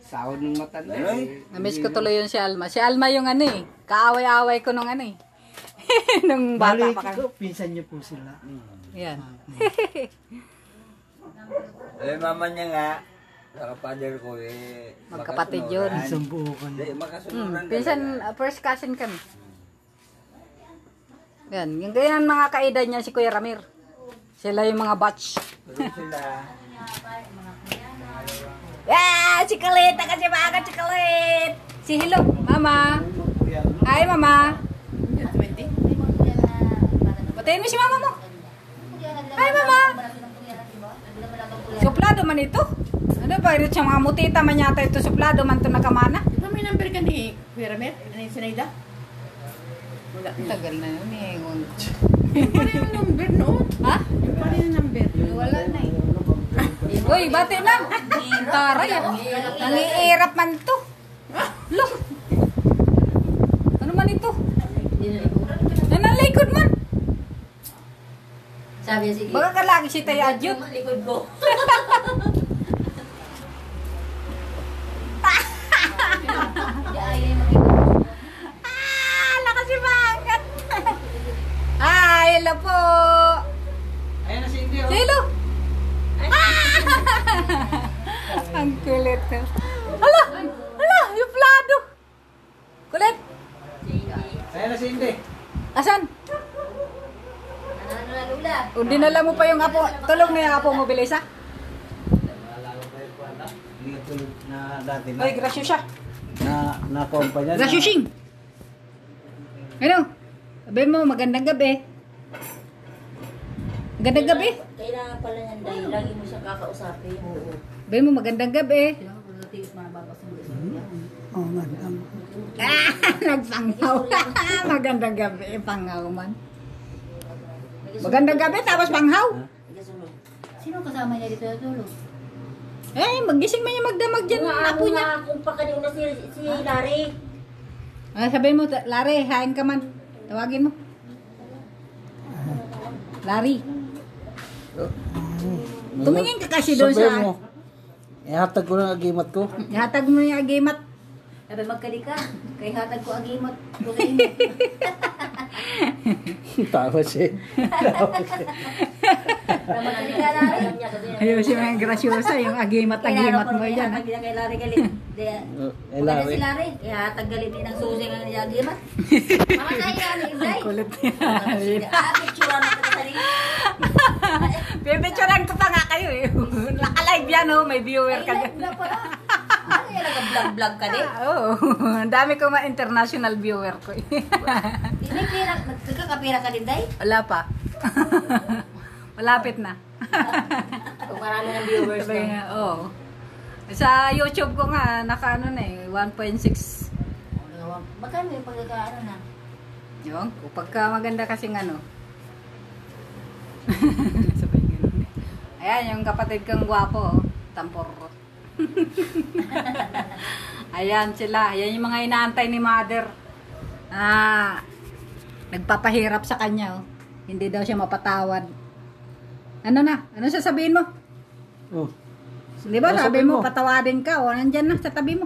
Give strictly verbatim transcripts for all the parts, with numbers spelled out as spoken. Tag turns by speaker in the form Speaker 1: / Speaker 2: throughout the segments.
Speaker 1: Sahod ng matanda.
Speaker 2: Namiss ko tuloy yun si Alma. Si Alma yung ano eh. Kaaway-away ko nung ano eh. Nung bata pa kami.
Speaker 3: Pinsan niyo po sila.
Speaker 2: Yan.
Speaker 4: Eh, mama niya nga, sa father ko eh.
Speaker 2: Magkapatid yun.
Speaker 3: Isang buo ka
Speaker 4: Hindi,
Speaker 2: Hmm.
Speaker 4: makasunuran.
Speaker 2: Pinsan, uh, first cousin kami. Yan. Yung ganyan mga kaedad niya si Kuya Ramir. Sila yung mga batch.
Speaker 4: Pero sila.
Speaker 2: Yeah! Chikalit! Taka si Baga, chikalit! Si Hello, Mama. Hi, Mama. Patayin mo si Mama mo. Hi, Mama. Suplado man ito. Ano ba? Ito siyang mga mutita man yata ito. Suplado man ito nakamana.
Speaker 5: Di ba may number ka ni Kuya Ramir? Ano yung Sinayda? Wala.
Speaker 2: Tagal na yun eh.
Speaker 5: Yung pa rin yung number noon.
Speaker 2: Ha?
Speaker 5: Yung pa rin yung number.
Speaker 2: Wala na eh. Uy, bati na. Taray. Nangiirap man ito. Look. Ano man ito? Nanalikod man.
Speaker 6: Sabi niya, sige.
Speaker 2: Baka ka lagi si Tayo Adyot.
Speaker 6: Likod ko.
Speaker 2: Ah, lakas si Bangat. Ay, hello po.
Speaker 1: Ayan na si Indio.
Speaker 2: Hello. Ah! Ang kulit. Hala, hala, yung plado. Kulit.
Speaker 1: Ayan na si Indio.
Speaker 2: Asan?
Speaker 6: Ano na lula?
Speaker 2: O, dinala mo pa yung apo. Tulong na yung apo mo, Belisa.
Speaker 3: Hindi ka tulad na dati na.
Speaker 2: Ay, grasyo siya.
Speaker 3: Na, na-compa niya.
Speaker 2: Grasyo sing. Ano? Sabi mo, magandang gabi. Magandang gabi.
Speaker 6: Kailangan pala niyan dahil lagi mo siya kakausapin. Oo.
Speaker 2: Sabi mo, magandang gabi.
Speaker 3: Oo nga.
Speaker 2: Ah, nagpanghaw. Magandang gabi, panghaw man. Magandang gabi, tapos panghaw.
Speaker 6: Sino kasama niya dito tulog?
Speaker 2: Eh, magising man yung magdamag dyan ng apo niya.
Speaker 6: Kung pa kanina si, si Larry.
Speaker 2: Ah, sabihin mo, Larry, hain ka man. Tawagin mo. Larry. Tumingin ka kasi doon
Speaker 3: Sabihin
Speaker 2: sa...
Speaker 3: mo, ihatag ko ng agimat ko.
Speaker 2: Ihatag mo yung agimat.
Speaker 6: Sabi magkali ka. Kay hatag ko agimot. Bukain mo.
Speaker 3: Tawa siya.
Speaker 6: Magkali ka Larry.
Speaker 2: Ayun siya mga grasyosa, yung agimat-agimat mo yan.
Speaker 6: Hatag niya kay Larry galit.
Speaker 3: Eh,
Speaker 6: Maganda
Speaker 3: Larry.
Speaker 6: si Larry. Ihatag galit din ang susi ng agimot. Makakaya yan, Inday.
Speaker 2: Kulit niya.
Speaker 6: Ah, picture na kita sa rin.
Speaker 2: Pipicturean ko pa nga kayo eh. Naka-live yan oh, may viewer ka dyan.
Speaker 6: Live na pala. Ano yan, nag-vlog-vlog ka din?
Speaker 2: Oo, oh, ang dami ko mga international viewer ko eh.
Speaker 6: Di may pera, nagkakapira ka din, Day?
Speaker 2: Wala pa. Malapit na.
Speaker 6: Kung marami ng viewers
Speaker 2: Sabi
Speaker 6: na.
Speaker 2: nga, oo. Sa YouTube ko nga, naka ano na eh, one point six.
Speaker 6: Magkano yung pagkakaano na?
Speaker 2: Yung, pagka maganda kasing ano. Sabi ganun eh. Ayan, yung kapatid kong gwapo, oh, tampor. Ayan sila, ayan yung mga inaantay ni mother. Ah, nagpapahirap sa kanya, oh. Hindi daw siya mapatawad. Ano na? Ano sasabihin mo?
Speaker 3: Oh.
Speaker 2: Di ba
Speaker 3: Ano
Speaker 2: sabi
Speaker 3: sabihin
Speaker 2: mo,
Speaker 3: mo?
Speaker 2: patawadin ka, o nandyan na sa tabi mo.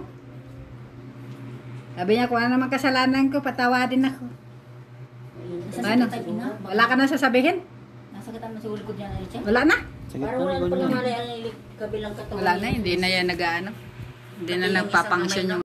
Speaker 2: Sabi niya, kung ano naman kasalanan ko, patawadin ako. Ano? Wala ka na sasabihin?
Speaker 6: Nasakitan mo sa ulikod niya na rin siya?
Speaker 2: Wala na.
Speaker 6: Parang wala na pala malay ang kabilang katawan.
Speaker 2: Wala na, hindi na yan nag-ano. Hindi na nagpapangsyon yung